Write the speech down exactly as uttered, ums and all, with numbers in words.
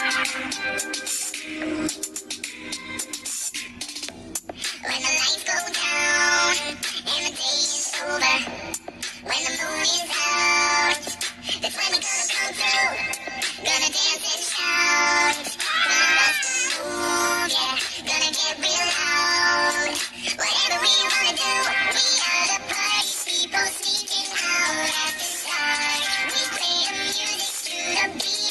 When the lights go down and the day is over, when the moon is out, that's when we're gonna come through. Gonna dance and shout, gonna bust a move, yeah, gonna get real loud. Whatever we wanna do, we are the party people sneaking out at the start. We play the music to the beat.